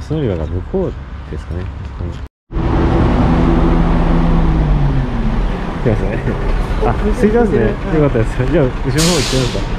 ス乗り場が向こうですかね。来ますね。あ、着いてますね。よかったです。じゃあ後ろの方行ってみますか。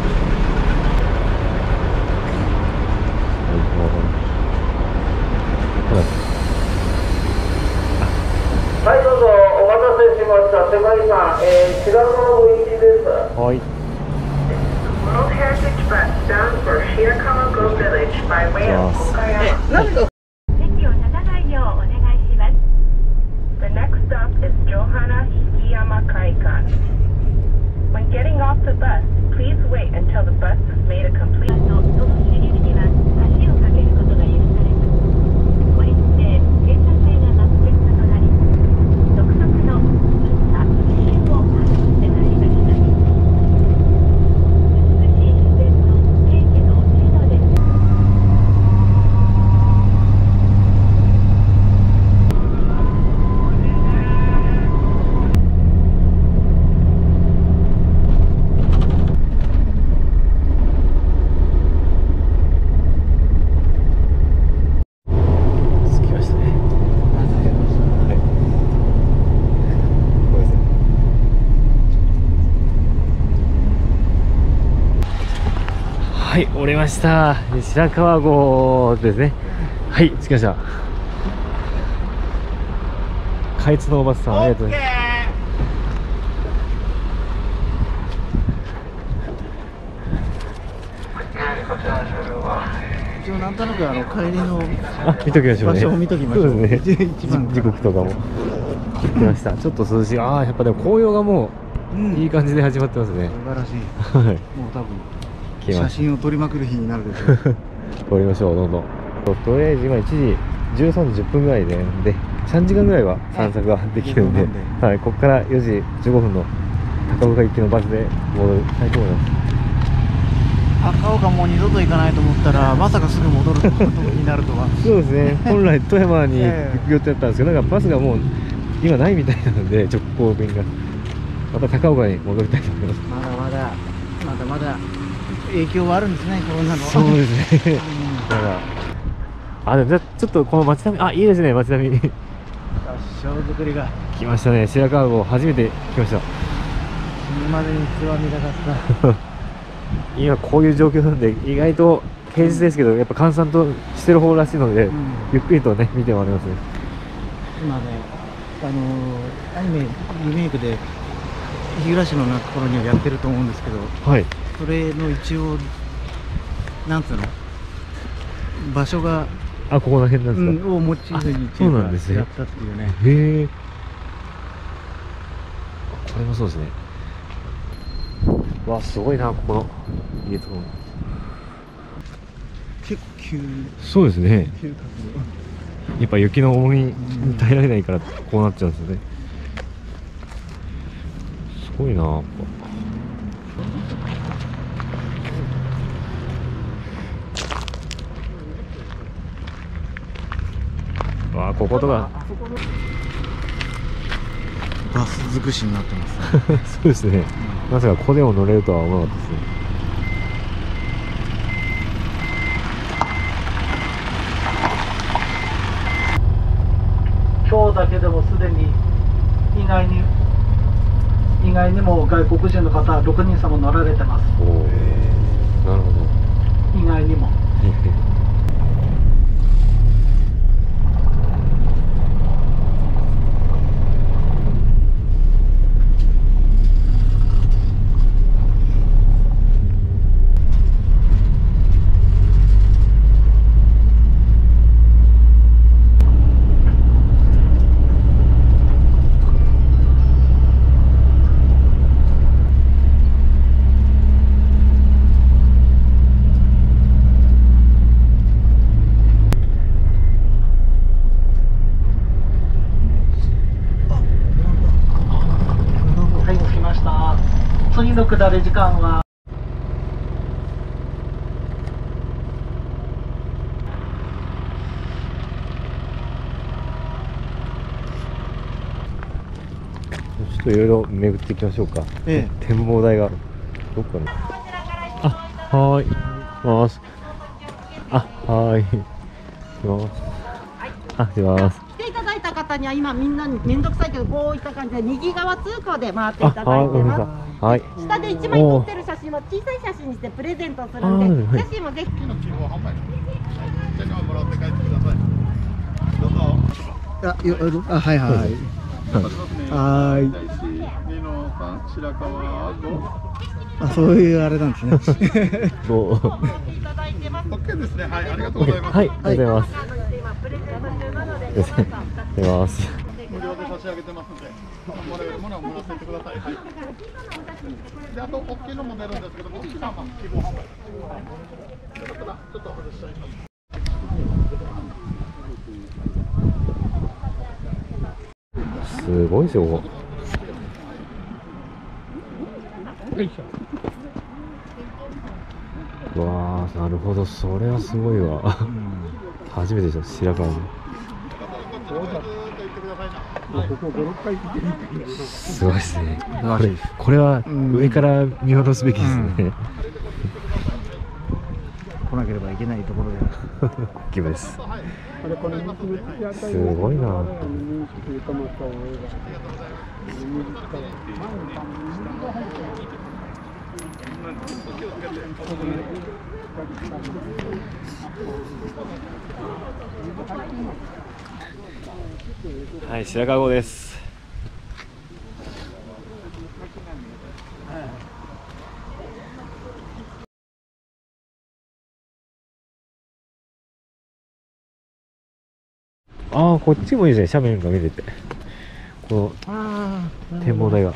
はい、どうぞお待たせしました。世界遺産、白川郷行きです。 はい。 World Heritage Bus bound for Shirakawa-go Village by way of Okayama. 席を立たないようお願いします。The next stop is Johana Hikiyama Kaikan. When getting off the bus, please wait until the bus has made a complete. その支流には橋を架けることが許されます。これにて停車帯が幕切となり、独特の文化、風習を発してまいりました。美しい自然と平家の落ち度です。 着きましたね。はい。これですね。はい、降りました。白川郷ですね。はい、着きました。開通のおばさん、ありがとうございます。 一応なんとなく帰りのあ、見ときましょうね。 場所を見ときましょう。 そうですね。 一番時刻とかも。来ました。ちょっと涼しい。ああ、やっぱでも紅葉がもういい感じで始まってますね。 素晴らしい。 はい。 もう多分写来まし真を撮りまくる日になるでしょう。 た。降りましょう、どんどん。とりあえず今1時13時10分ぐらいで、3時間ぐらいは散策ができるんで、はい、ここから4時15分の高岡行きのバスで戻りたいと思います。 高岡もう二度と行かないと思ったらまさかすぐ戻ることになるとは。 そうですね。本来富山に行く予定だったんですけど、なんかバスがもう今ないみたいなので、直行便が。また高岡に戻りたいと思います。 まだ影響はあるんですね、コロナの。 そうですね。だから、でもじゃあちょっとこの街並み、いいですね、街並み。 合掌造りが来ましたね。白川郷初めて来ました。 死ぬまでに一度は見たかった。 今こういう状況なんで、意外と平日ですけど、やっぱ閑散としてる方らしいので、ゆっくりとね見て回りますね。 今ね、アニメリメイクで日暮のところにはやってると思うんですけど、 はい。 それの一応なんつうの場所がここら辺なんですか。 をモチーフにそうなんですね。 やったっていうね。 へえ。これもそうですね。わ、すごいな、ここの家とかも。 結構急そうですね。 角度。 やっぱ雪の重みに耐えられないからこうなっちゃうんですよね。すごいな、やっぱ。わあ、こことか。 バス尽くしになってますね。 そうですね。まさかここでも乗れるとは思わなかったですね。 今日だけでもすでに意外にも外国人の方6人様乗られてます。 おお、なるほど。 意外にも。次の下り時間はちょっといろいろ巡っていきましょうか。展望台がどっかに。はーい。はーい。 あ、出ます。 来ていただいた方には今みんなに面倒くさいけどこういった感じで右側通行で回っていただいてます。 はい。 下で1枚撮ってる写真は小さい写真にしてプレゼントするんで、写真もぜひ。 もらって帰ってください。どうぞ。 あ、はいはい。はい。 白川あ、そういうあれなんですね。 そう。 OK ですね。はい、ありがとうございます。 はい、ありがとうございます。出ます。 無料で差し上げてますので、もらえるものはもらってください。はい。で、あと大きいのも出るんですけども、大きなまあ希望販売。ちょっと外しちゃいます。 すごいですよ、ここ。わあ、なるほど、それはすごいわ。初めてでしょ、白川に。すごいですね。これは上から見下ろすべきですね。 来なければいけないところで。 気分です。すごいな。はい、白川郷です。ああ、こっちもいいですね。斜面が見れて、この展望台が。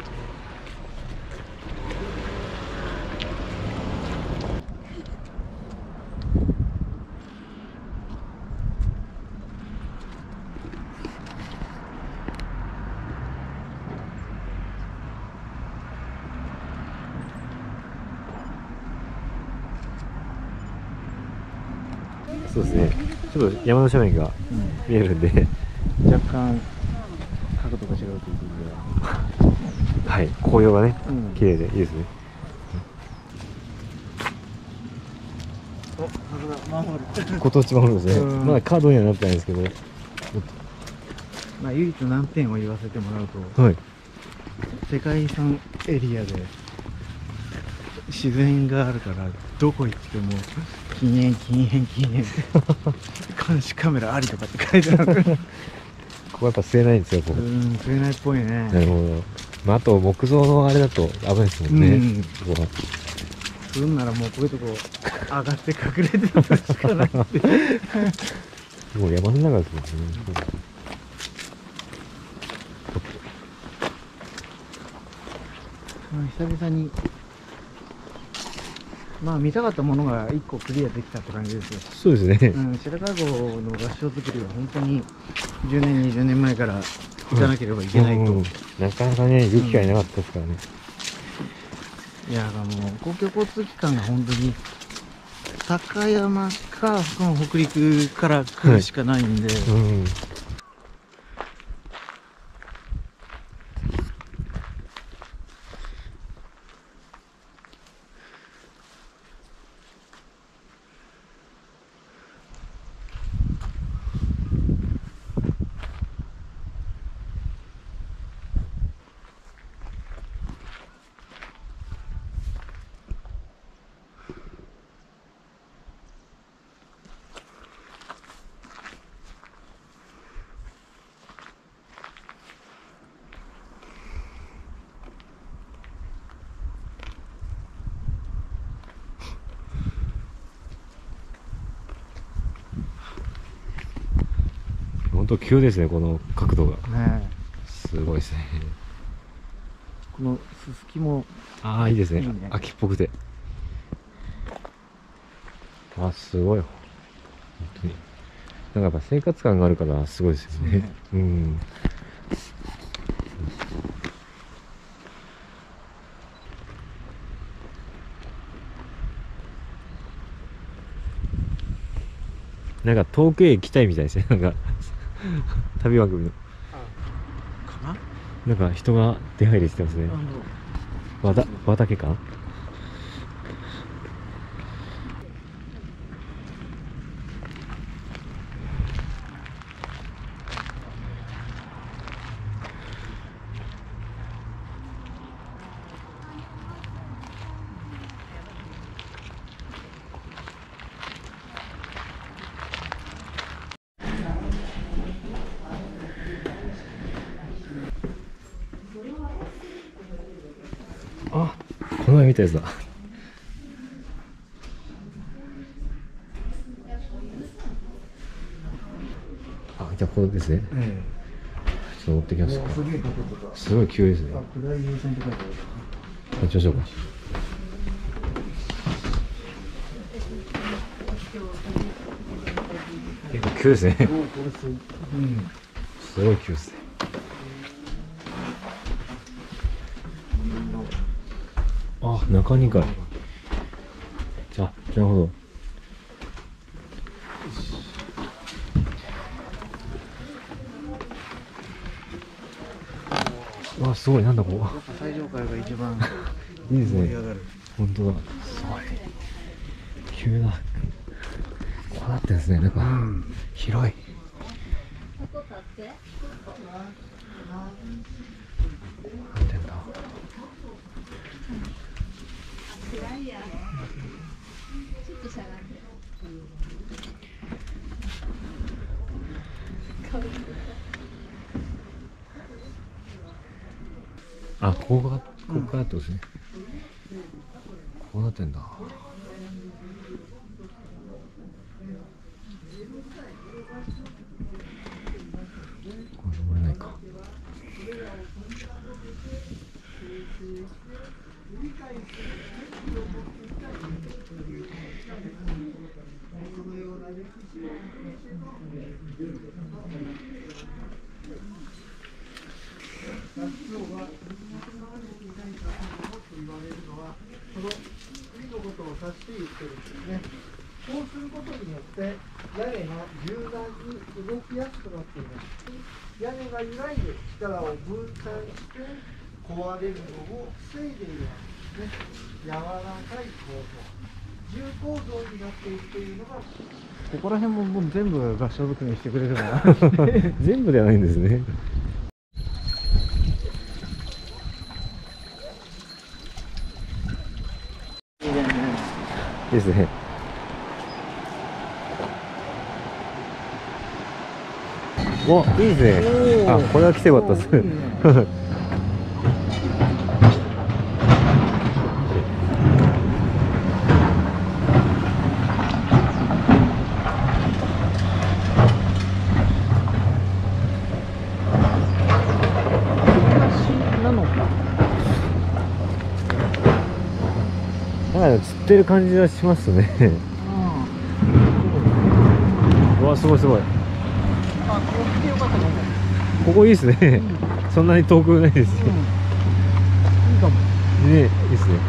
そうですね。ちょっと山の斜面が見えるんで、 若干角度が違うということでは。 はい、紅葉がね、綺麗でいいですね。ご当地マンホールですね。まだカードにはなってないんですけど、 まあ唯一難点を言わせてもらうと、 はい、 世界遺産エリアで自然があるからどこ行っても禁煙禁煙禁煙監視カメラありとかって書いてある。 ここやっぱ吸えないんですよ、ここ。 吸えないっぽいね。 なるほど。まあ、あと木造のあれだと危ないですもんね。ここは。 するんならもうこういうとこ上がって隠れてるしかなくて。 もう山の中ですもんね。 久々にまあ見たかったものが1個クリアできたって感じですよ。 そうですね。 白川郷の合掌造りは本当に10年20年前から行かなければいけないと、 なかなかね行く機会なかったですからね。 いやもう公共交通機関が本当に高山か北陸から来るしかないんで、 本当急ですね、この角度が。 ね、 すごいですね。 このすすきもいいですね。 いいね、 秋っぽくて。すごい。本当に。なんかやっぱ生活感があるからすごいですよね。なんか遠くへ行きたいみたいですね。なんか旅番組の。なんか人が出入りしてますね。畑か。 前見たやつだ。あ、じゃあこれですね。ちょっと乗ってきますか。すごい急ですね。行きましょうか。結構急ですね。すごい急ですね。あ、中2階。あ、なるほど。わ、すごい、なんだここ。 最上階が一番いいですね。 盛り上がる。 本当だ。すごい。急だ。こうなってんですね。なんか、広い。なってんだ。あ、ここからってことですね。こうなってんだ。これ登れないか。 こうすることによって屋根が柔軟に動きやすくなっています。屋根が揺らいで力を分散して壊れるのを防いでいるわけですね。柔らかい構造、重構造になっているというのが、ここら辺ももう全部合掌造りにしてくれるから全部ではないんですね。いいですね。お、いいですね。あ、これは来てよかったです。なんか釣ってる感じはしますね。うわ、すごいすごい。 あ、ここ来てよかったかも。 ここいいですね。そんなに遠くないですし。 いいかも。 ね、いいですね。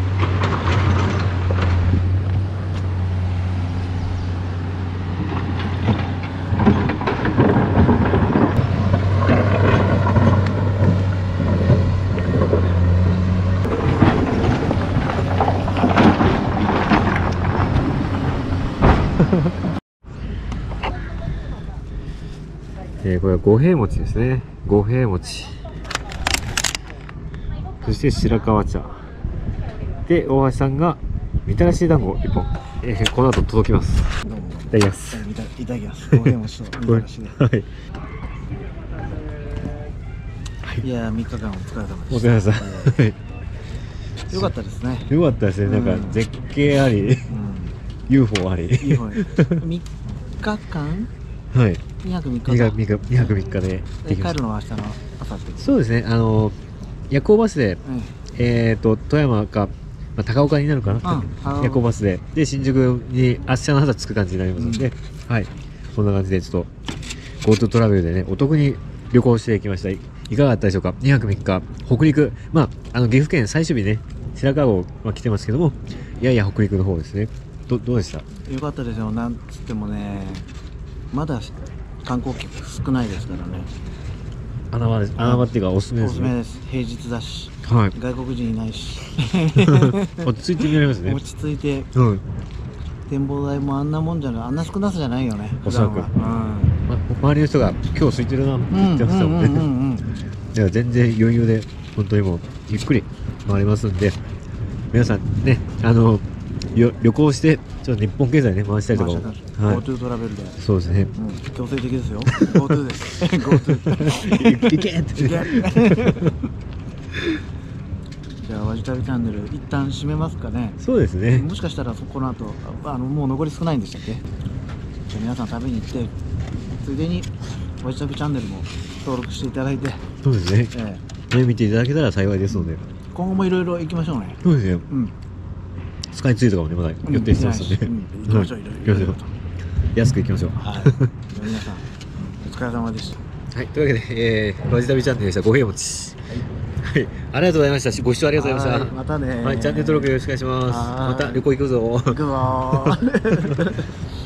これは五平餅ですね。五平餅。そして白川茶。で、大橋さんがみたらし団子1本。この後届きます。 どうも。 いただきます。 いただきます。ごめんもちょっと見たらしね。 はい。 いやー、3日間お疲れ様でした。 お疲れ様でした。はい。 よかったですね。 よかったですね。なんか絶景あり、UFO あり。 いい方3日間はい。 2泊3日 2泊3日でできました。 帰るのは明日の朝ってこと。 そうですね。夜行バスで、富山か、まあ、高岡になるかな。夜行バスで、新宿に明日の朝着く感じになりますので、はい。こんな感じでちょっと GoTo トラベルでね、お得に旅行してきました。いかがだったでしょうか。2泊3日、北陸、まあ、岐阜県最終日ね、白川郷は来てますけども、やや北陸の方ですね。どうでした？ よかったですよ。なんつってもね、まだ観光客少ないですからね。 穴場っていうかおすすめですね。 おすすめです。平日だし、 はい。 外国人いないし落ち着いて見られますね。 落ち着いて、展望台もあんなもんじゃない、あんな少なさじゃないよね。 おそらく、周りの人が今日空いてるなって言ってましたもんね。いや全然余裕で本当にもうゆっくり回りますんで、皆さんね、旅行してちょっと日本経済ね回したりとかも、 GoTo トラベルで、 そうですね、 強制的ですよ。GoTo です。GoTo 行けってじゃあわじ旅チャンネル一旦閉めますかね。 そうですね。 もしかしたらこの後もう残り少ないんでしたっけ。じゃあ皆さん食べに行って、ついでにわじ旅チャンネルも登録していただいて、 そうですね。見ていただけたら幸いですので、 今後もいろいろ行きましょうね。 そうですね。 うん。 スカイツリーとかもね、まだ予定してますので、 行きましょう。いろいろと安く行きましょう。 はい。皆さんお疲れ様でした。 はい、というわけで、わじ旅チャンネルでした。ごへいもち。はい、ありがとうございました。ご視聴ありがとうございました。 またね。 はい、チャンネル登録よろしくお願いします。また旅行行くぞ。 行くぞー。